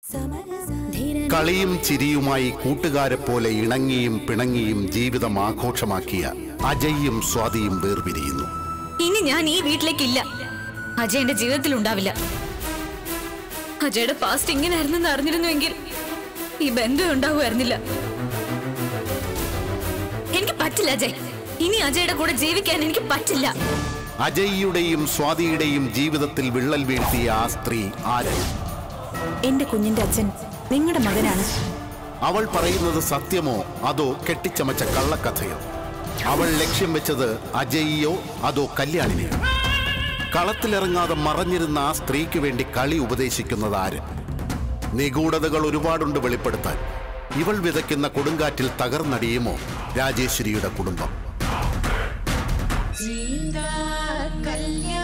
കളിയും ചിരിയുമായി കൂട്ടുകാരെ പോലെ ഇണങ്ങിയും പിണങ്ങിയും ജീവിതം ആഘോഷമാക്കിയ അജയും സ്വാതിയും വേർപിരിയുന്നു. ഇനി ഞാൻ ഈ വീട്ടിലേക്കില്ല. അജയ് എന്റെ ജീവിതത്തിൽ ഉണ്ടാവില്ല. അജയുടെ പാസ്റ്റ് ഇങ്ങനെയായിരുന്നെന്ന് അറിഞ്ഞിരുന്നുവെങ്കിൽ ഈ ബന്ധം ഉണ്ടാവുമായിരുന്നില്ല. എനിക്ക് പറ്റില്ല അജയ്. ഇനി അജയുടെ കൂടെ ജീവിക്കാൻ എനിക്ക് പറ്റില്ല. അജയ്യുടെയും സ്വാതിയുടെയും ജീവിതത്തിൽ വിള്ളൽ വീഴ്ത്തിയ ആ സ്ത്രീ ആര്? എന്റെ കുഞ്ഞിന്റെ അച്ഛൻ നിങ്ങളുടെ മകനാണ്. അവൾ പറയുന്നത് സത്യമോ അതോ കെട്ടിച്ചമച്ച കള്ളക്കഥയോ? അവൾ ലക്ഷ്യം വെച്ചത് അജയ്യോ അതോ കല്യാണിനെയോ? കളത്തിലിറങ്ങാതെ മറഞ്ഞിരുന്ന ആ സ്ത്രീക്ക് വേണ്ടി കളി ഉപദേശിക്കുന്നത് ആര്? നിഗൂഢതകൾ ഒരുപാടുണ്ട് വെളിപ്പെടുത്താൻ. ഇവൾ വിതയ്ക്കുന്ന കൊടുങ്കാറ്റിൽ തകർന്നടിയുമോ രാജേശ്വരിയുടെ കുടുംബം?